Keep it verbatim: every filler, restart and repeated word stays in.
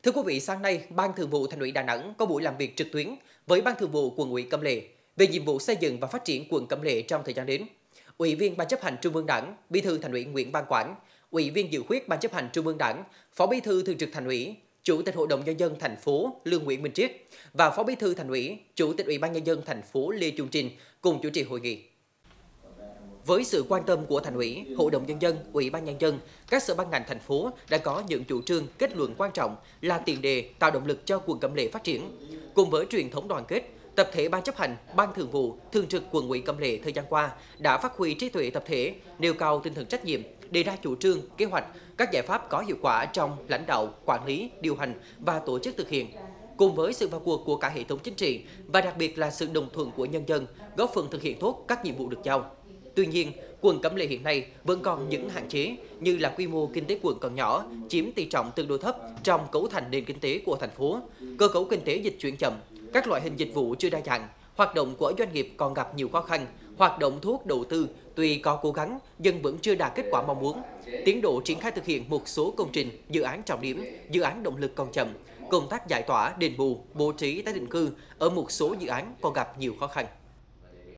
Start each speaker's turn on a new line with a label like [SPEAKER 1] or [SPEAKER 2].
[SPEAKER 1] Thưa quý vị, sáng nay, Ban Thường vụ Thành ủy Đà Nẵng có buổi làm việc trực tuyến với Ban Thường vụ Quận ủy Cẩm Lệ về nhiệm vụ xây dựng và phát triển quận Cẩm Lệ trong thời gian đến. Ủy viên Ban chấp hành Trung ương Đảng, Bí thư Thành ủy Nguyễn Văn Quảng, Ủy viên dự khuyết Ban chấp hành Trung ương Đảng, Phó Bí thư Thường trực Thành ủy, Chủ tịch Hội đồng nhân dân thành phố Lương Nguyễn Minh Triết và Phó Bí thư Thành ủy, Chủ tịch Ủy ban nhân dân thành phố Lê Chung Trinh cùng chủ trì hội nghị. Với sự quan tâm của Thành ủy, Hội đồng nhân dân, Ủy ban nhân dân, các sở ban ngành thành phố đã có những chủ trương, kết luận quan trọng là tiền đề tạo động lực cho quận Cẩm Lệ phát triển. Cùng với truyền thống đoàn kết, tập thể Ban chấp hành, Ban Thường vụ, Thường trực Quận ủy Cẩm Lệ thời gian qua đã phát huy trí tuệ tập thể, nêu cao tinh thần trách nhiệm, đề ra chủ trương, kế hoạch, các giải pháp có hiệu quả trong lãnh đạo, quản lý, điều hành và tổ chức thực hiện. Cùng với sự vào cuộc của cả hệ thống chính trị và đặc biệt là sự đồng thuận của nhân dân, góp phần thực hiện tốt các nhiệm vụ được giao. Tuy nhiên, quận Cẩm Lệ hiện nay vẫn còn những hạn chế như là quy mô kinh tế quận còn nhỏ, chiếm tỷ trọng tương đối thấp trong cấu thành nền kinh tế của thành phố, cơ cấu kinh tế dịch chuyển chậm, các loại hình dịch vụ chưa đa dạng, hoạt động của doanh nghiệp còn gặp nhiều khó khăn, hoạt động thu hút đầu tư tuy có cố gắng nhưng vẫn chưa đạt kết quả mong muốn. Tiến độ triển khai thực hiện một số công trình, dự án trọng điểm, dự án động lực còn chậm, công tác giải tỏa, đền bù, bố trí tái định cư ở một số dự án còn gặp nhiều khó khăn.